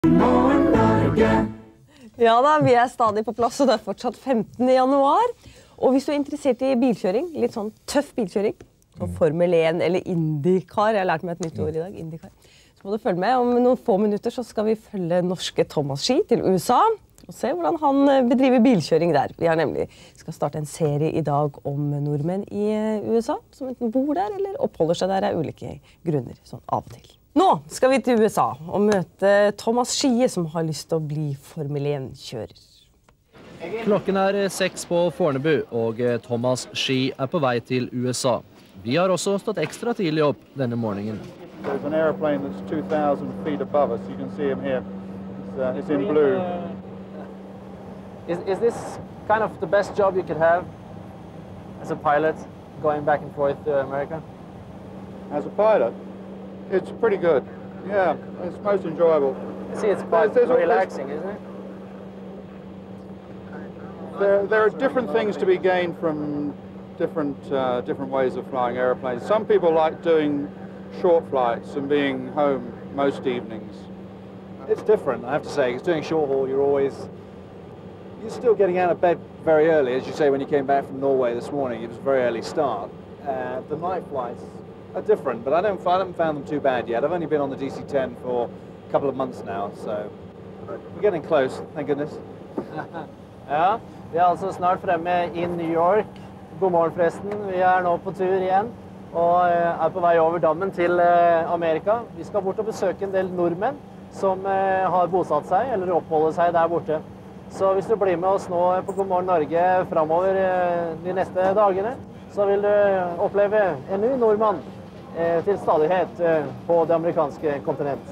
Ja da, vi stadig på plass, og det fortsatt 15. januar. Og hvis du interessert i bilkjøring, litt sånn tøff bilkjøring, som Formel 1 eller IndyCar, jeg har lært meg et nytt ord i dag, IndyCar, så må du følge med. Om noen få minutter så skal vi følge norske Thomas Ski til USA, og se hvordan han bedriver bilkjøring der. Vi skal starte en serie i dag om nordmenn i USA, som enten bor der eller oppholder seg der av ulike grunner, sånn av og til. Nå skal vi til USA og møte Thomas Skie, som har lyst til å bli Formel 1-kjører. Klokken 6 på Fornebu, og Thomas Skie på vei til USA. Vi har også stått ekstra tidlig opp denne morgenen. There's an airplane that's 2,000 feet above us. You can see him here. It's in blue. Is this kind of the best job you could have as a pilot, going back and forth to America? As a pilot? It's pretty good. Yeah, it's most enjoyable. See, it's quite relaxing, isn't it? There are different things to be gained from different ways of flying airplanes. Some people like doing short flights and being home most evenings. It's different, I have to say, because doing short haul, you're still getting out of bed very early, as you say, when you came back from Norway this morning. It was a very early start. The night flights are different, but I haven't found them too bad yet. I've only been on the DC-10 for a couple of months now, so we're getting close, thank goodness. Ja, vi altså snart fremme i New York. God morgen forresten, vi nå på tur igjen, og på vei over dammen til Amerika. Vi skal bort og besøke en del nordmenn som har bosatt seg, eller oppholder seg der borte. Så hvis du blir med oss nå på God morgen Norge fremover de neste dagene, så vil du oppleve en ny nordmann til stadighet på det amerikanske kontinent.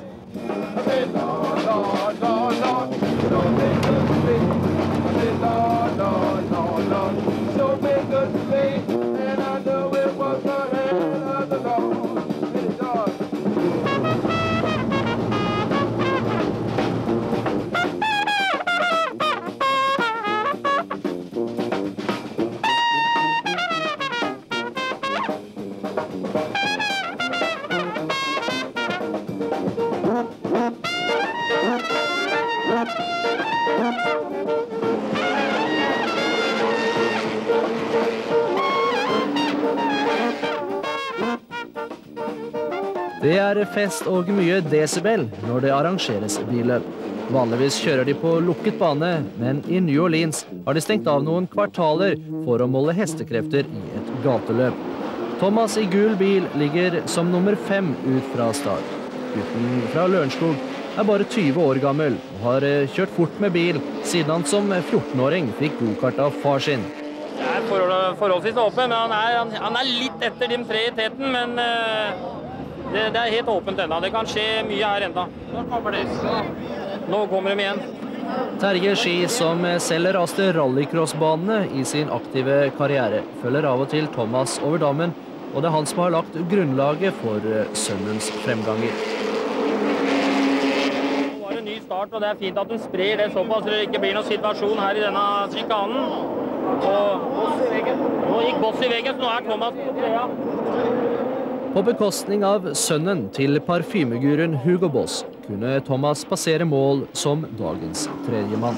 Det fest og mye decibel når det arrangeres billøp. Vanligvis kjører de på lukket bane, men i New Orleans har de stengt av noen kvartaler for å måle hestekrefter i et gateløp. Thomas i gul bil ligger som nummer 5 ut fra start. Gutten fra Lørenskog bare 20 år gammel og har kjørt fort med bil siden han som 14-åring fikk godkart av far sin. Det forholdsvis åpen, men han litt etter de 3 i teten, men det helt åpent enda. Det kan skje mye her enda. Nå kommer de. Nå kommer de igjen. Terje Ski, som selv raste rallycrossbanene i sin aktive karriere, følger av og til Thomas over dammen, og det han som har lagt grunnlaget for sønnens fremganger. Nå var det en ny start, og det fint at du sprer det såpass, så det ikke blir noen situasjon her i denne chikanen. Nå gikk Boss i veggen, så nå Thomas på trea. På bekostning av sønnen til parfymeguren Hugo Boss kunne Thomas passere mål som dagens tredjemann.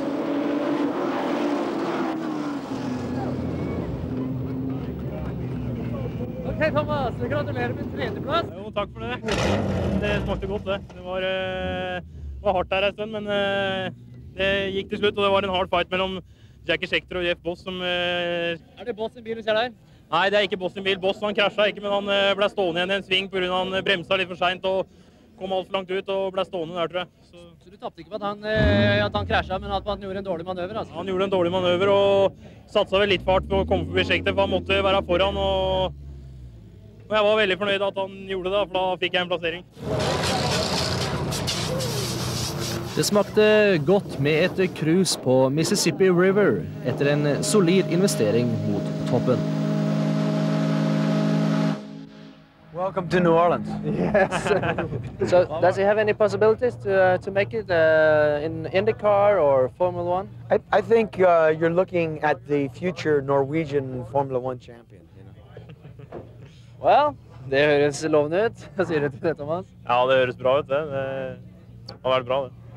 Ok, Thomas, gratulerer med tredjeplass. Jo, takk for det. Det smakte godt, det. Det var hardt der en stund, men det gikk til slutt, og det var en hard fight mellom Jackie Scheckter og Jeff Boss som... det Boss sin bil du ser der? Nei, det ikke Boss sin bil. Boss han krasjet ikke, men han ble stående igjen i en sving på grunn av han bremsa litt for sent og kom alt for langt ut og ble stående der, tror jeg. Så du tappte ikke på at han krasjet, men at han gjorde en dårlig manøver, altså? Han gjorde en dårlig manøver og satset vel litt fart på å komme forbi Scheckter, for han måtte være foran, og jeg var veldig fornøyd at han gjorde det, for da fikk jeg en plassering. Det smakte godt med et cruise på Mississippi River etter en solid investering mot toppen. Welcome to New Orleans. Yes. So, does he have any possibilities to make it in IndyCar or Formula 1? I think you're looking at the future Norwegian Formula 1 champion. You know? Well, det høres lovende ut. Hva sier du til det, Thomas? Ja, det høres bra ut, det. Det har vært bra, det.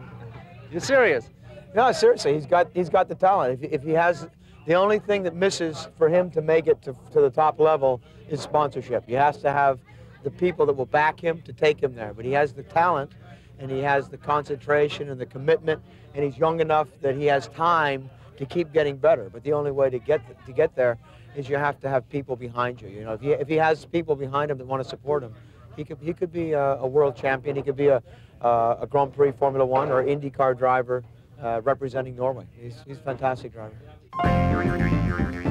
You're serious? No, seriously, he's got the talent. If he has, the only thing that misses for him to make it to the top level is sponsorship. He has to have the people that will back him to take him there. But he has the talent, and he has the concentration and the commitment, and he's young enough that he has time to keep getting better. But the only way to get there is you have to have people behind you. You know, if he has people behind him that want to support him, he could be a world champion. He could be a Grand Prix Formula One or IndyCar driver representing Norway. He's a fantastic driver.